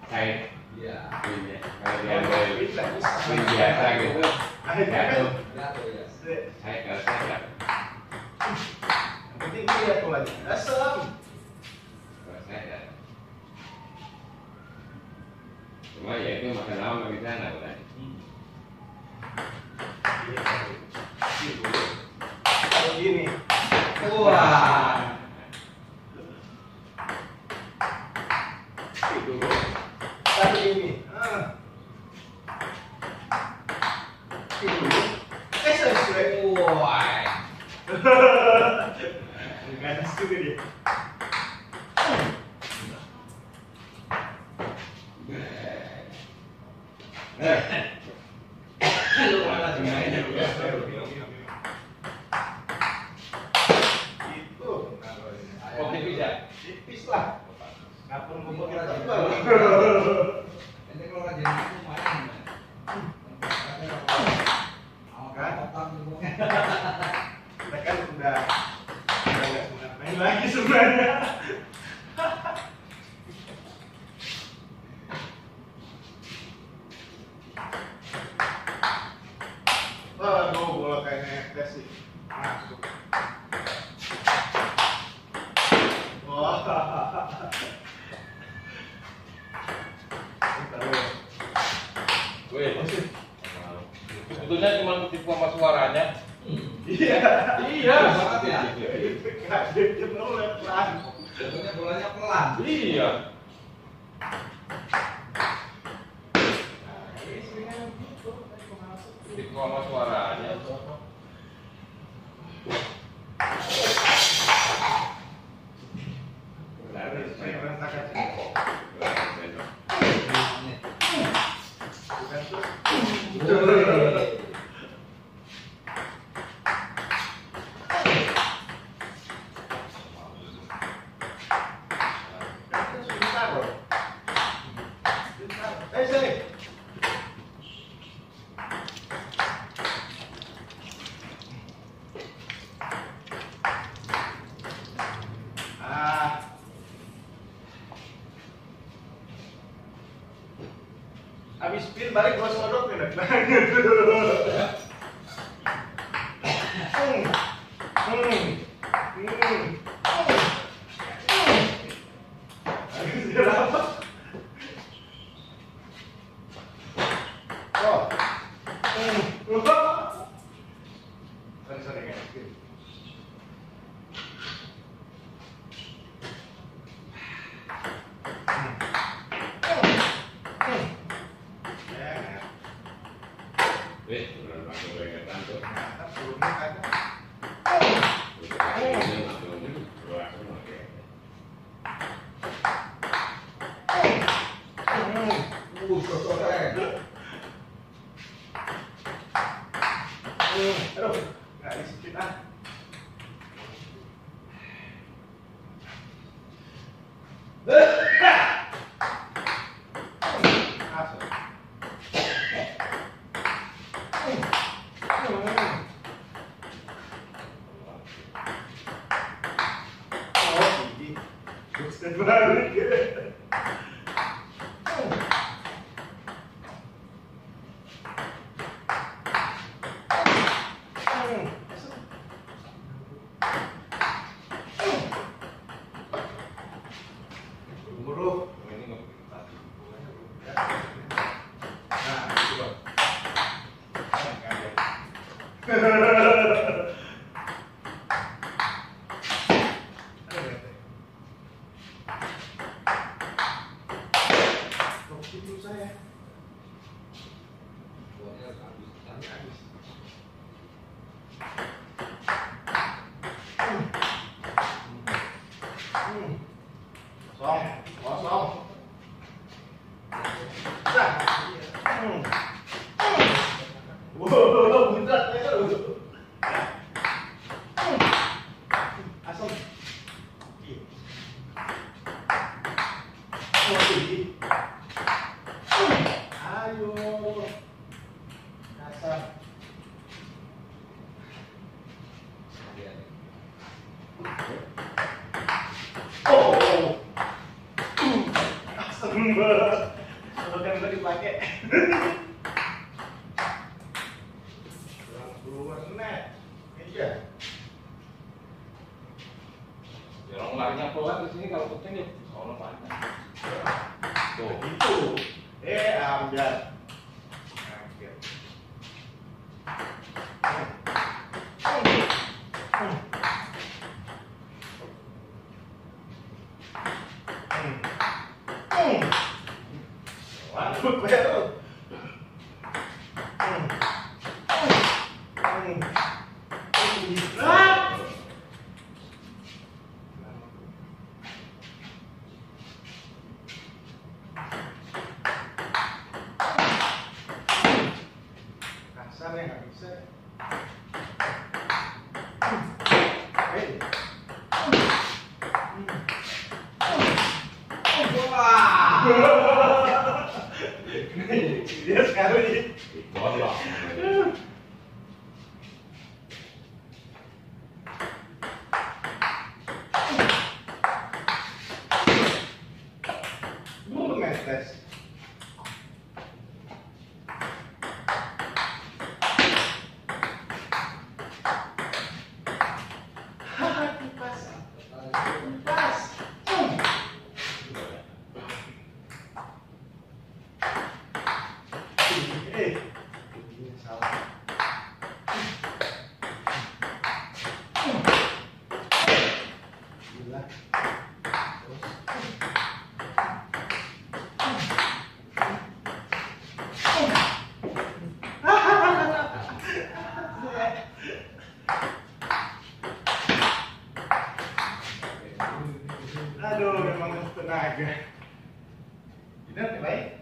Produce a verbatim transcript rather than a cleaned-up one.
Saya Iya. Winnya. Kalau diambil win biasa gitu, jatuh. Jatuh ya. Saya kalau saya nggak. Yang penting dia polanya. Asam. Kalau saya nggak. Cuma ya itu makan lama di sana bukan? Kalau gini. Wah. Itu. Satu ini. Ah. Itu. Eh, sesuai. Wah. Ganas juga dia. Lu malah mainnya lu ya. Itu. Oh tipis ya? Tipis lah. Ngapun ngumpul kita tebal. Ini kalau nggak jadi itu main. Kan? Kita kan udah udah nggak semangat main lagi sebenarnya. Aduh, bola kayak netes sih. Masuk. Wah. Wih, sebetulnya cuma tipu sama suaranya. Iya. Iya. Banget ya. Kaget jemur pelan. Jatuhnya bolanya pelan. Iya. Tipu sama suaranya. Saya berantakan sih. Bukan tuh. Eh, sini. Ah. Habis spin balik gua sodok enak banget. Hmm. Hmm. Hmm. Habis berapa? Oh. Hmm. Sorry, sorry, guys. Wih, benar langsung bereketan tuh. Sebelumnya ada. Ini langsung langsung oke. Uh, sore. Aduh, nggak disipit ah. Masuk. Oh, gigi. Boxer balik. Buru. Ini nggak begitu tadi. Nah, itu loh. Itu saya. Bolanya habis. Tadi habis. Hmm. Kosong, kosong. Bisa. Hmm. Wow, buntut ya lu. Asam. Iya. Oh, tinggi. Ayo. Dasar. Oh. Asam. Kalau kan tadi dipakai. Keluar net. Meja. Jangan larinya pelan di sini kalau penting ya. Soalnya panjang. Tuh. Itu. Eh, ambil. Ambil. Waduh, baru. Kasar ya, nggak bisa. Hei. Wah. Dia sekali. Bodoh. Lu metes. Hahaha, kipas. Kipas. Eh, ini salah. Gila. Terus. Aduh, memang tenaga. Tidak, baik.